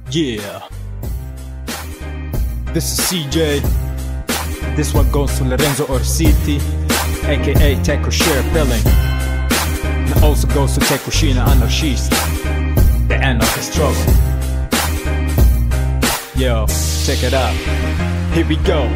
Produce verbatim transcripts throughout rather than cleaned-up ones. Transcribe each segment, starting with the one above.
Yeah. This is C J. This one goes to Lorenzo Orsiti, aka Teko Share Filling. And also goes to Tekushina Anarchist, the anarchist struggle. Yo, check it out. Here we go.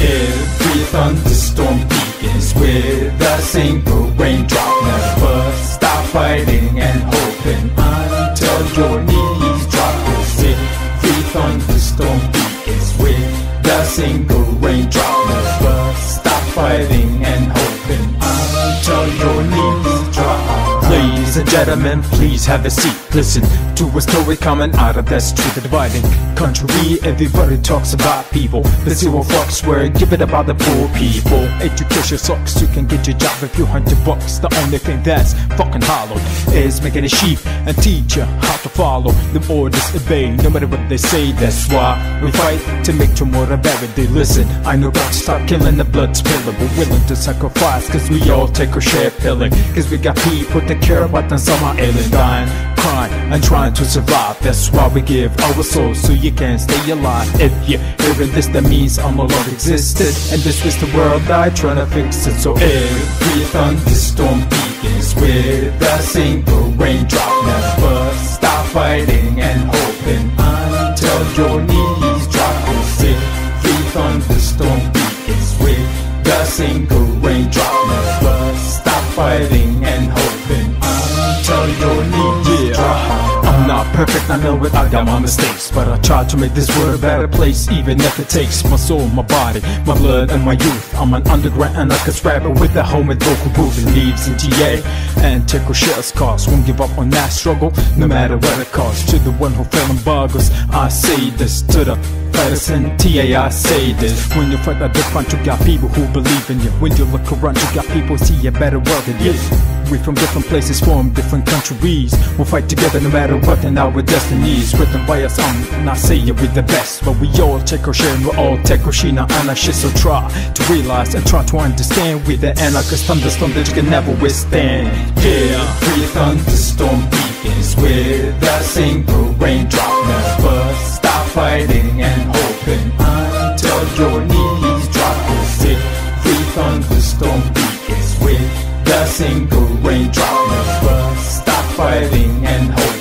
Every thunderstorm begins with a single raindrop. Never stop fighting and hoping until your knees drop. 'Cause every thunderstorm begins with a single raindrop. Never stop fighting and hoping until your knees drop. Ladies and gentlemen, please have a seat. Listen to a story coming out of that street, the dividing country. Everybody talks about people, but zero fucks were given about the poor people. Education sucks, you can get your job if you hunt your bucks. The only thing that's fucking hollow is making a sheep and teach you how to follow them orders, obey no matter what they say. That's why we fight to make tomorrow better. They listen, I know about to stop killing, the blood spilling. We're willing to sacrifice, cause we all take a share pilling. Cause we got people that care about them, some are alien, dying, crying, and trying to survive. That's why we give our souls so you can stay alive. If you're hearing this, that means I'm no longer existed, and this is the world I trying to fix it. So every thunderstorm begins with a single raindrop. Never stop fighting and hoping until your knees drop. 'Cause every thunderstorm begins with a single raindrop. Never stop fighting and hoping until your knees drop. I'm not perfect, I know it, I got my mistakes, but I try to make this world a better place, even if it takes my soul, my body, my blood, and my youth. I'm an underground anarchist rapper with a home with vocal booth and leaves in T A and Teko Share's cause. Won't give up on that struggle, no matter what it costs. To the one who fell in buggers, I say this. To the fighters in T A, I say this. When you fight at the front, you got people who believe in you. When you look around, you got people who see a better world than you. We from different places, from different countries. We'll fight together no matter what, and our destinies written by us. I'm not saying we're the best, but we all take our share and we're all Tekushina Anarchist. So try to realize and try to understand we're the anarchist thunderstorm that you can never withstand. Yeah, every thunderstorm begins with a single raindrop. Never stop fighting and hoping until your knees drop. 'Cause every thunderstorm begins with a single raindrop. Never stop fighting and hoping